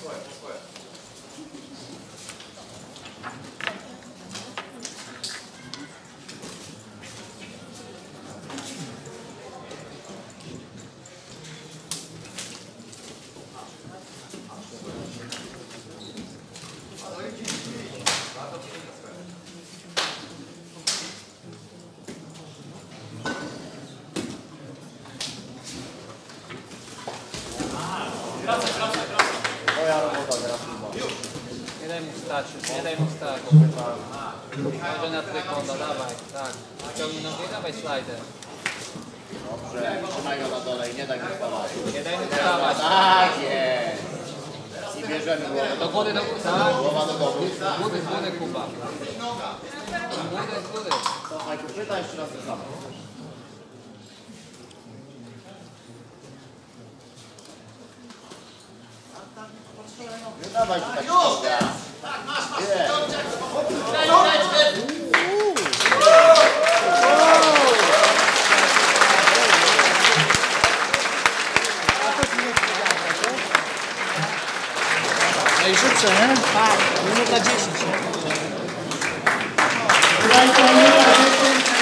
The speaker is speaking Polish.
Moja robota teraz chyba. Nie daj mu stać, nie daj mu stać. Chodź na trójkąta, dawaj, tak. Ciągnij nogi, dawaj slajdę. Dobrze, trzymaj go na dole i nie daj mu wstawać. Nie daj mu wstawać. Tak jest. I bierzemy głowę Do góry, tak. Głowa do dołu. Z góry, Kuba. Z góry. Słuchaj, pytaj jeszcze raz to samo. Nie dawaj tu tak ściąga. Najszybsze, nie? Tak, minuta 10. Minuta 10.